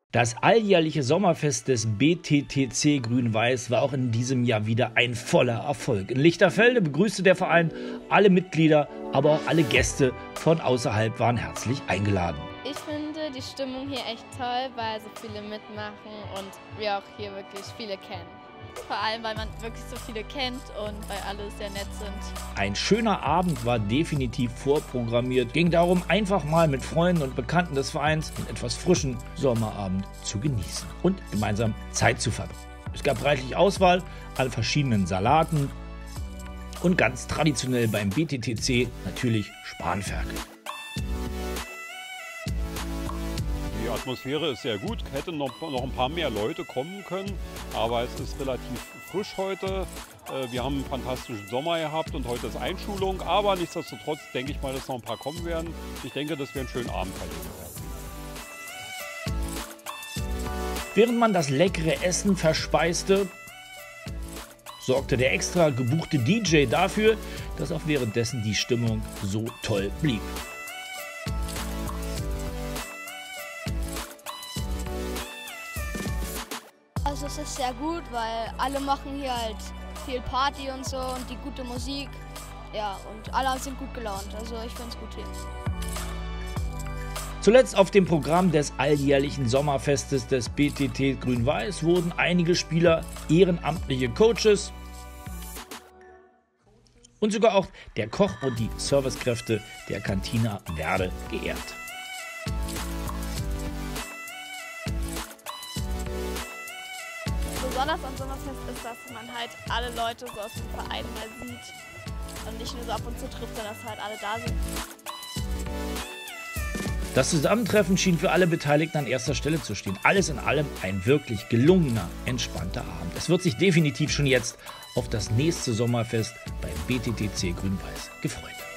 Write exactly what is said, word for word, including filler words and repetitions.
Das alljährliche Sommerfest des B T T C Grün-Weiß war auch in diesem Jahr wieder ein voller Erfolg. In Lichterfelde begrüßte der Verein alle Mitglieder, aber auch alle Gäste von außerhalb waren herzlich eingeladen. Ich finde die Stimmung hier echt toll, weil so viele mitmachen und wir auch hier wirklich viele kennen. Vor allem, weil man wirklich so viele kennt und weil alle sehr nett sind. Ein schöner Abend war definitiv vorprogrammiert. Ging darum, einfach mal mit Freunden und Bekannten des Vereins den etwas frischen Sommerabend zu genießen und gemeinsam Zeit zu verbringen. Es gab reichlich Auswahl an verschiedenen Salaten und ganz traditionell beim B T T C natürlich Spanferkel. Die Atmosphäre ist sehr gut, hätte noch, noch ein paar mehr Leute kommen können, aber es ist relativ frisch heute. Wir haben einen fantastischen Sommer gehabt und heute ist Einschulung, aber nichtsdestotrotz denke ich mal, dass noch ein paar kommen werden. Ich denke, dass wir einen schönen Abend verleben werden. Während man das leckere Essen verspeiste, sorgte der extra gebuchte D J dafür, dass auch währenddessen die Stimmung so toll blieb. Also es ist sehr gut, weil alle machen hier halt viel Party und so und die gute Musik. Ja, und alle sind gut gelaunt, also ich finde es gut hier. Zuletzt auf dem Programm des alljährlichen Sommerfestes des B T T Grün-Weiß wurden einige Spieler, ehrenamtliche Coaches und sogar auch der Koch und die Servicekräfte der Cantina Werde geehrt. Besonders am Sommerfest ist, dass man halt alle Leute so aus dem Verein mal sieht und nicht nur so ab und zu trifft, sondern dass halt alle da sind. Das Zusammentreffen schien für alle Beteiligten an erster Stelle zu stehen. Alles in allem ein wirklich gelungener, entspannter Abend. Es wird sich definitiv schon jetzt auf das nächste Sommerfest beim B T T C Grün-Weiß gefreut.